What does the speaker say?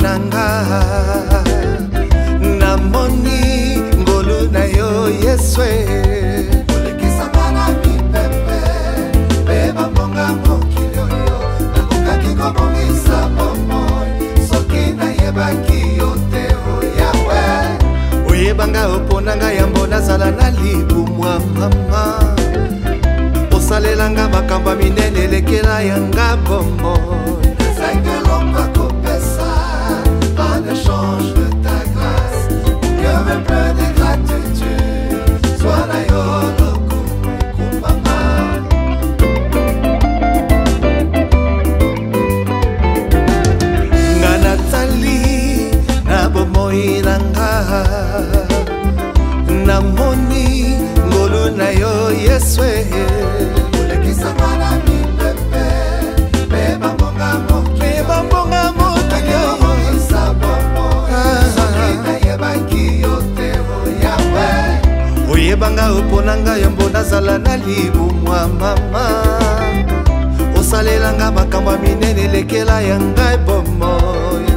nanga namoni ngolu na yo Yeswe olekisa mana mipepe beba mbonga mokili oyo nakokaki kobongisa bomoi soki nayebaki yo te oyawe oyebanga oponanga yambo nazala na libumwa mama osalelanga makambo minene lekela yanga bomoi en échange de ta grâce, que me plein de gratitude, sois la yolo kumama. Nga Nathalie, na bomoi nanga, na moni ngolu na yo Yeswe. Olekisa mana mi pepe, beba mbonga moki, beba mbonga moki. Oyebanga oponanga yombo nazala na libumwa mama osalelanga makambo minene lekela yanga bomoy